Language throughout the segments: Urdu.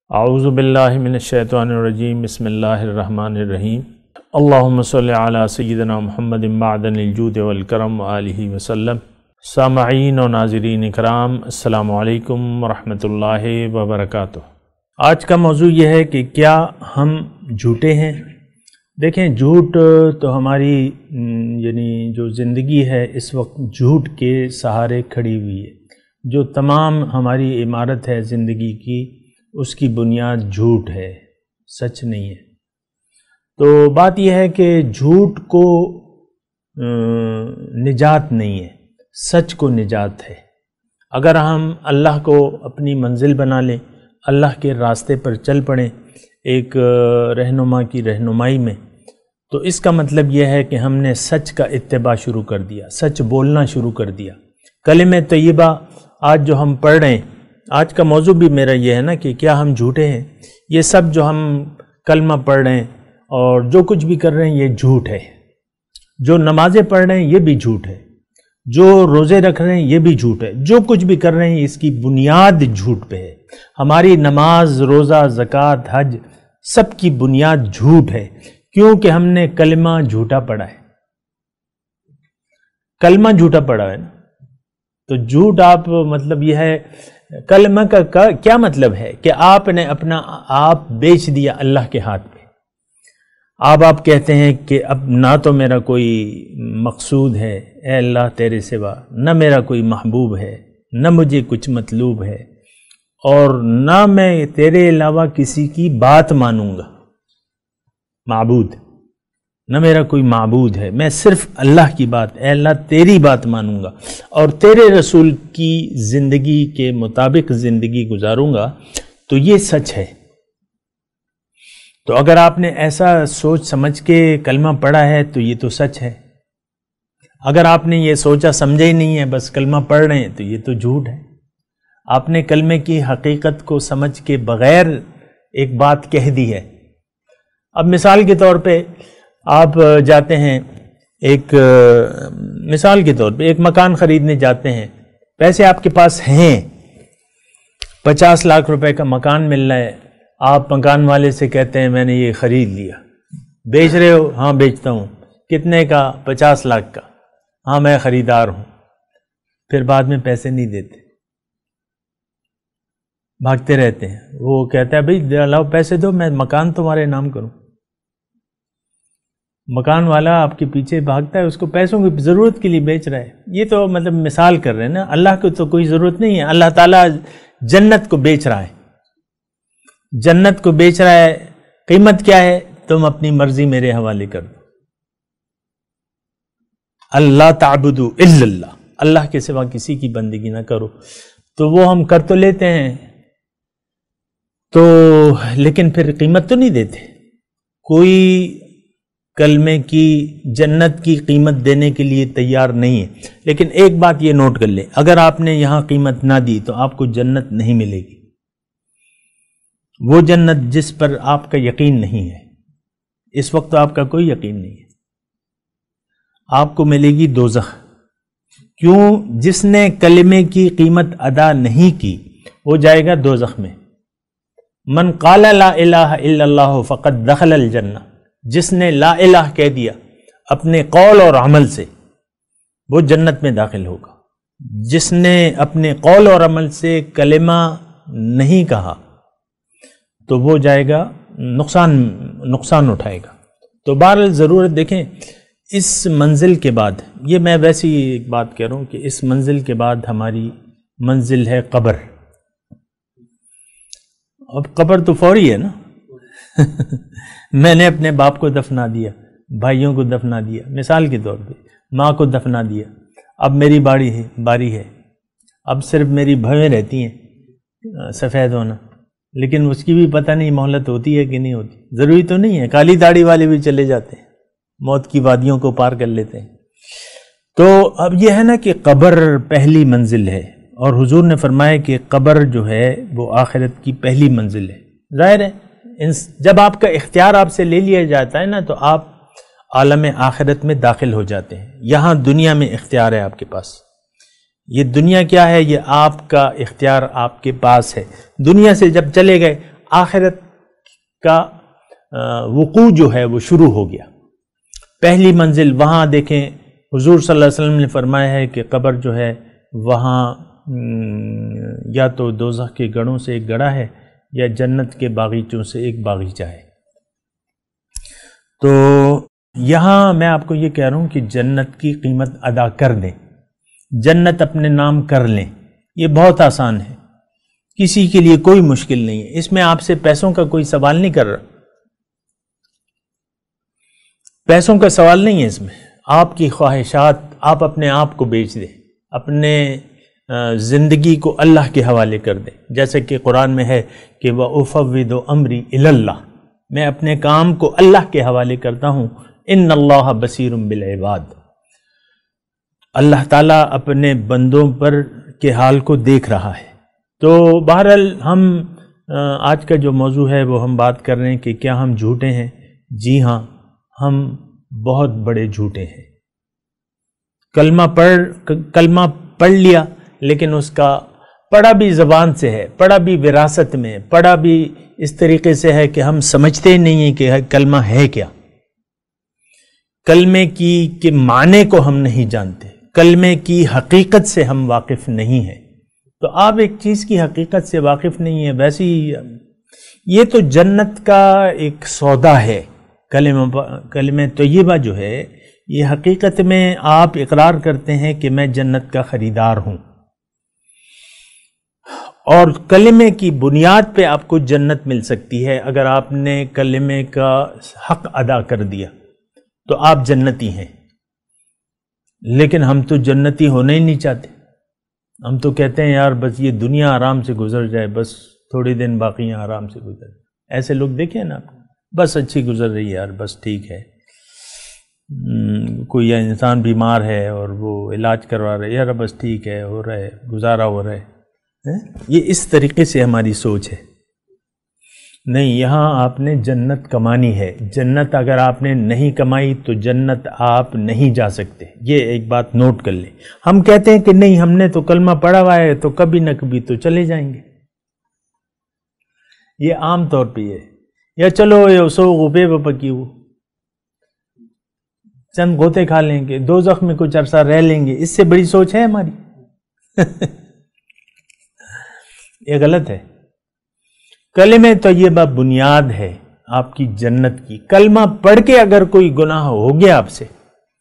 اعوذ باللہ من الشیطان الرجیم بسم اللہ الرحمن الرحیم اللہم صلی علی سیدنا محمد معدن الجود والکرم وآلہ وسلم۔ سامعین و ناظرین اکرام، السلام علیکم ورحمۃ اللہ وبرکاتہ۔ آج کا موضوع یہ ہے کہ کیا ہم جھوٹے ہیں؟ دیکھیں، جھوٹ تو ہماری جو زندگی ہے اس وقت جھوٹ کے سہارے کھڑی ہوئی ہے۔ جو تمام ہماری عمارت ہے زندگی کی، اس کی بنیاد جھوٹ ہے، سچ نہیں ہے۔ تو بات یہ ہے کہ جھوٹ کو نجات نہیں ہے، سچ کو نجات ہے۔ اگر ہم اللہ کو اپنی منزل بنا لیں، اللہ کے راستے پر چل پڑیں ایک رہنما کی رہنمائی میں، تو اس کا مطلب یہ ہے کہ ہم نے سچ کا اتباع شروع کر دیا، سچ بولنا شروع کر دیا۔ کلمہ طیبہ آج جو ہم پڑھ رہے ہیں، آج کا موضوع بھی میرا یہ ہے نا کہ کیا ہم جھوٹے ہیں؟ یہ سب جو ہم کلمہ پڑھ رہے ہیں اور جو کچھ بھی کر رہے ہیں یہ جھوٹ ہے۔ جو نمازیں پڑھ رہے ہیں یہ بھی جھوٹ ہے، جو روزے رکھ رہے ہیں یہ بھی جھوٹ ہے، جو کچھ بھی کر رہے ہیں اس کی بنیاد جھوٹ پہ ہے۔ ہماری نماز، روزہ، زکوٰۃ، حج، سب کی بنیاد جھوٹ ہے، کیونکہ ہم نے کلمہ جھوٹا پڑھا ہے۔ کلمہ جھوٹا پڑھا ہے نا، تو جھوٹ مطلب یہ ہے، کلمہ کا کیا مطلب ہے کہ آپ نے اپنا آپ بیچ دیا اللہ کے ہاتھ پہ۔ آپ کہتے ہیں کہ اب نہ تو میرا کوئی مقصود ہے اے اللہ تیرے سوا، نہ میرا کوئی محبوب ہے، نہ مجھے کچھ مطلوب ہے، اور نہ میں تیرے علاوہ کسی کی بات مانوں گا۔ معبود، نہ میرا کوئی معبود ہے، میں صرف اللہ کی بات، اے اللہ تیری بات مانوں گا اور تیرے رسول کی زندگی کے مطابق زندگی گزاروں گا، تو یہ سچ ہے۔ تو اگر آپ نے ایسا سوچ سمجھ کے کلمہ پڑھا ہے تو یہ تو سچ ہے۔ اگر آپ نے یہ سوچا سمجھا ہی نہیں ہے، بس کلمہ پڑھ رہے ہیں، تو یہ تو جھوٹ ہے۔ آپ نے کلمے کی حقیقت کو سمجھ کے بغیر ایک بات کہہ دی ہے۔ اب مثال کے طور پہ آپ جاتے ہیں، مثال کے طور پہ ایک مکان خریدنے جاتے ہیں، پیسے آپ کے پاس ہیں، 50 لاکھ روپے کا مکان مل رہا ہے، آپ مکان والے سے کہتے ہیں میں نے یہ خرید لیا۔ بیچ رہے ہو؟ ہاں بیچتا ہوں۔ کتنے کا؟ 50 لاکھ کا۔ ہاں میں خریدار ہوں۔ پھر بعد میں پیسے نہیں دیتے، بھاگتے رہتے ہیں۔ وہ کہتا ہے بھائی لاؤ پیسے دو، میں مکان تمہارے نام کروں۔ مکان والا آپ کے پیچھے بھاگتا ہے، اس کو پیسوں کی ضرورت کے لیے بیچ رہا ہے۔ یہ تو مطلب مثال کر رہے ہیں نا، اللہ کو تو کوئی ضرورت نہیں ہے۔ اللہ تعالیٰ جنت کو بیچ رہا ہے، جنت کو بیچ رہا ہے۔ قیمت کیا ہے؟ تم اپنی مرضی میرے حوالے کر دو۔ اللہ تعبدوا الا اللہ، اللہ کے سوا کسی کی بندگی نہ کرو۔ تو وہ ہم کر تو لیتے ہیں، تو لیکن پھر قیمت تو نہیں دیتے۔ کوئی کلمے کی، جنت کی قیمت دینے کے لیے تیار نہیں ہے۔ لیکن ایک بات یہ نوٹ کر لیں، اگر آپ نے یہاں قیمت نہ دی تو آپ کو جنت نہیں ملے گی۔ وہ جنت جس پر آپ کا یقین نہیں ہے، اس وقت آپ کا کوئی یقین نہیں ہے، آپ کو ملے گی دوزخ۔ کیوں؟ جس نے کلمے کی قیمت ادا نہیں کی وہ جائے گا دوزخ میں۔ من قال لا الہ الا اللہ فقد دخل الجنہ، جس نے لا الہ کہہ دیا اپنے قول اور عمل سے، وہ جنت میں داخل ہوگا۔ جس نے اپنے قول اور عمل سے کلمہ نہیں کہا تو وہ جائے گا نقصان اٹھائے گا۔ تو بہرحال ضرورت، دیکھیں اس منزل کے بعد، یہ میں ویسی ایک بات کہہ رہا ہوں کہ اس منزل کے بعد ہماری منزل ہے قبر۔ اب قبر تو فوری ہے نا۔ میں نے اپنے باپ کو دفنا دیا، بھائیوں کو دفنا دیا، مثال کے طور پہ ماں کو دفنا دیا، اب میری باری ہے، اب صرف میری بھویں رہتی ہیں سفید ہونا، لیکن اس کی بھی پتہ نہیں مہلت ہوتی ہے کہ نہیں ہوتی۔ ضروری تو نہیں ہے، کالی داڑھی والے بھی چلے جاتے ہیں، موت کی وادیوں کو پار کر لیتے ہیں۔ تو اب یہ ہے نا کہ قبر پہلی منزل ہے، اور حضور نے فرمایا کہ قبر جو ہے وہ آخرت کی پہلی منزل ہے۔ ظاہر ہے جب آپ کا اختیار آپ سے لے لیا جاتا ہے نا تو آپ عالم آخرت میں داخل ہو جاتے ہیں۔ یہاں دنیا میں اختیار ہے آپ کے پاس، یہ دنیا کیا ہے؟ یہ آپ کا اختیار آپ کے پاس ہے۔ دنیا سے جب چلے گئے آخرت کا وقوع جو ہے وہ شروع ہو گیا. پہلی منزل وہاں دیکھیں، حضور صلی اللہ علیہ وسلم نے فرمایا ہے کہ قبر جو ہے وہاں یا تو دوزخ کے گڑھوں سے ایک گڑھا ہے یا جنت کے باغیچوں سے ایک باغیچہ ہے. تو یہاں میں آپ کو یہ کہہ رہا ہوں کہ جنت کی قیمت ادا کر دیں، جنت اپنے نام کر لیں. یہ بہت آسان ہے، کسی کے لیے کوئی مشکل نہیں ہے. اس میں آپ سے پیسوں کا کوئی سوال نہیں کر رہا، پیسوں کا سوال نہیں ہے. اس میں آپ کی خواہشات، آپ اپنے آپ کو بیچ دیں، اپنے زندگی کو اللہ کے حوالے کر دیں. جیسے کہ قرآن میں ہے کہ وَأُفَوِّضُ أَمْرِي إِلَى اللَّهِ، میں اپنے کام کو اللہ کے حوالے کرتا ہوں. ان اللہ بصیر بالعباد، اللہ تعالیٰ اپنے بندوں پر کے حال کو دیکھ رہا ہے. تو بہرحال ہم آج کا جو موضوع ہے وہ ہم بات کر رہے ہیں کہ کیا ہم جھوٹے ہیں. جی ہاں، ہم بہت بڑے جھوٹے ہیں. کلمہ پڑھ لیا، لیکن اس کا پڑھا بھی زبان سے ہے، پڑھا بھی وراثت میں، پڑھا بھی اس طریقے سے ہے کہ ہم سمجھتے ہی نہیں ہیں کہ کلمہ ہے کیا. کلمے کے معنی کو ہم نہیں جانتے، کلمے کی حقیقت سے ہم واقف نہیں ہیں. تو آپ ایک چیز کی حقیقت سے واقف نہیں ہیں، ویسے ہی یہ تو جنت کا ایک سودا ہے. کلمہ طیبہ جو ہے یہ حقیقت میں آپ اقرار کرتے ہیں کہ میں جنت کا خریدار ہوں، اور کلمے کی بنیاد پہ آپ کو جنت مل سکتی ہے. اگر آپ نے کلمے کا حق ادا کر دیا تو آپ جنتی ہیں. لیکن ہم تو جنتی ہونا ہی نہیں چاہتے. ہم تو کہتے ہیں یار بس یہ دنیا آرام سے گزر جائے، بس تھوڑے دن باقی ہیں آرام سے گزر جائے. ایسے لوگ دیکھیں نا، بس اچھی گزر رہی ہے یار، بس ٹھیک ہے. کوئی انسان بیمار ہے اور وہ علاج کروا رہے، یار بس ٹھیک ہے، ہو رہا ہے، گزارا ہو رہا ہے. یہ اس طریقے سے ہماری سوچ ہے. نہیں، یہاں آپ نے جنت کمانی ہے. جنت اگر آپ نے نہیں کمائی تو جنت آپ نہیں جا سکتے. یہ ایک بات نوٹ کر لیں. ہم کہتے ہیں کہ نہیں، ہم نے تو کلمہ پڑھا ہوا ہے تو کبھی نہ کبھی تو چلے جائیں گے. یہ عام طور پہ ہے. یا چلو یہ سو غبے پکی ہو، چند غوطے کھا لیں گے، دوزخ میں کچھ عرصہ رہ لیں گے. اس سے بڑی سوچ ہے ہماری. یہ غلط ہے. کلمہ طیبہ بنیاد ہے آپ کی جنت کی. کلمہ پڑھ کے اگر کوئی گناہ ہو گیا آپ سے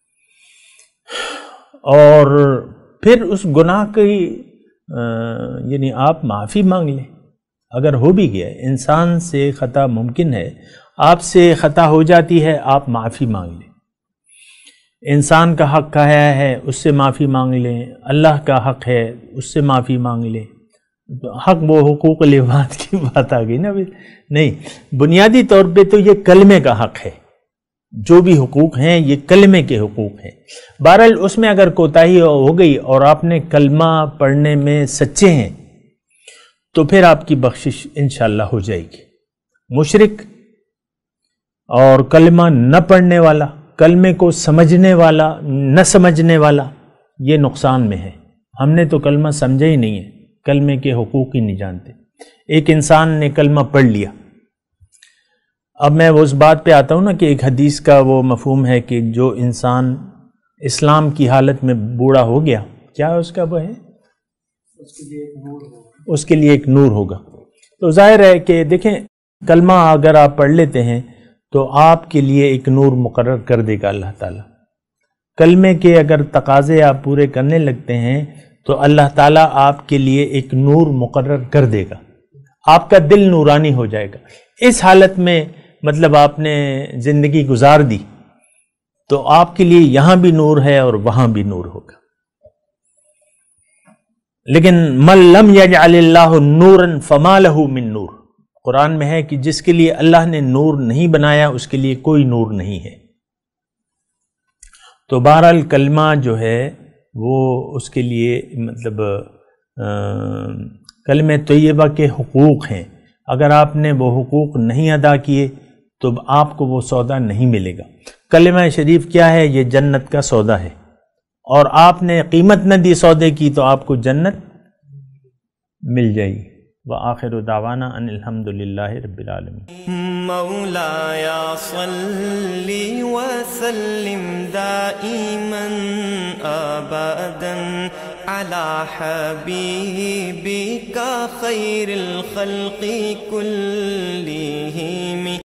اور پھر اس گناہ کی یعنی آپ معافی مانگ لیں، اگر ہو بھی گیا، انسان سے خطا ممکن ہے، آپ سے خطا ہو جاتی ہے، آپ معافی مانگ لیں. انسان کا حق کھایا ہے، اس سے معافی مانگ لیں. اللہ کا حق ہے، اس سے معافی مانگ لیں. حق وہ حقوق العباد کی بات آ گئی نا. نہیں، بنیادی طور پہ تو یہ کلمے کا حق ہے. جو بھی حقوق ہیں یہ کلمے کے حقوق ہیں. بہرحال اس میں اگر کوتاہی ہو گئی اور آپ نے کلمہ پڑھنے میں سچے ہیں تو پھر آپ کی بخشش انشاءاللہ ہو جائے گی. مشرک اور کلمہ نہ پڑھنے والا، کلمے کو سمجھنے والا نہ سمجھنے والا، یہ نقصان میں ہے. ہم نے تو کلمہ سمجھا ہی نہیں ہے، کلمے کے حقوق ہی نہیں جانتے. ایک انسان نے کلمہ پڑھ لیا. اب میں اس بات پہ آتا ہوں نا کہ ایک حدیث کا وہ مفہوم ہے کہ جو انسان اسلام کی حالت میں بوڑھا ہو گیا، کیا اس کا وہ ہے، اس کے لیے ایک نور ہوگا. تو ظاہر ہے کہ دیکھیں، کلمہ اگر آپ پڑھ لیتے ہیں تو آپ کے لیے ایک نور مقرر کر دے گا اللہ تعالیٰ. کلمے کے اگر تقاضے آپ پورے کرنے لگتے ہیں تو اللہ تعالیٰ آپ کے لیے ایک نور مقرر کر دے گا. آپ کا دل نورانی ہو جائے گا. اس حالت میں مطلب آپ نے زندگی گزار دی تو آپ کے لیے یہاں بھی نور ہے اور وہاں بھی نور ہوگا. لیکن من لم یجعل اللہ نورا فما لہ من نور، قرآن میں ہے کہ جس کے لیے اللہ نے نور نہیں بنایا اس کے لیے کوئی نور نہیں ہے. تو بہرحال کلمہ جو ہے وہ اس کے لیے مطلب کلمہ طیبہ کے حقوق ہیں. اگر آپ نے وہ حقوق نہیں ادا کیے تو آپ کو وہ سودا نہیں ملے گا. کلمہ شریف کیا ہے؟ یہ جنت کا سودا ہے. اور آپ نے قیمت نہ دی سودے کی تو آپ کو جنت مل جائے گی. وآخر دعوانا ان الحمد للہ رب العالمین۔ مولاي صل وسلم دائما ابدا على حبيبك خير الخلق كلهم